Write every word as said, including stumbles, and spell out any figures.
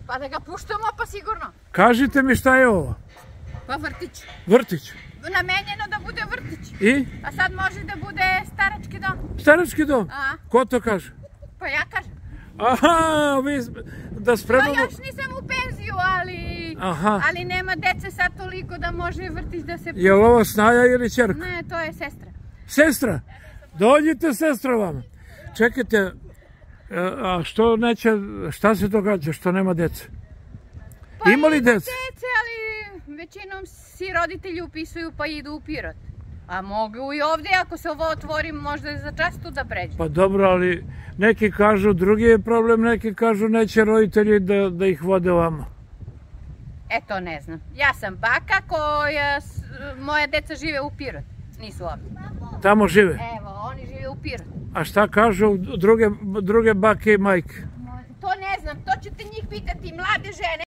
Pa da ga puštamo, pa sigurno. Kažite mi šta je ovo? Pa vrtić. Vrtić? Namenjeno da bude vrtić. I? A sad može da bude starački dom. Starački dom? A? Ko to kaže? Pa ja kažem. Aha, vi da spremamo... Pa još nisam u penziju, ali... Aha. Ali nema dece sad toliko da može vrtić da se... Je li ovo snaja ili ćerka? Ne, to je sestra. Sestra? Dođite sestra vama. Čekajte, a što neće, šta se događa što nema dece? Pa ima li dece? dece, ali većinom svi roditelji upisuju pa idu u Pirot. A mogu i ovdje, ako se ovo otvori, možda za čas tu da pređe. Pa dobro, ali neki kažu, drugi je problem, neki kažu neće roditelji da, da ih vode vama. E, to ne znam. Ja sam baka koja, moja deca žive u Pirot, nisu ovdje. Tamo žive? Evo, oni žive u Pirot. A šta kažu druge, druge bake i majke? To ne znam, to ćete njih pitati, mlade žene.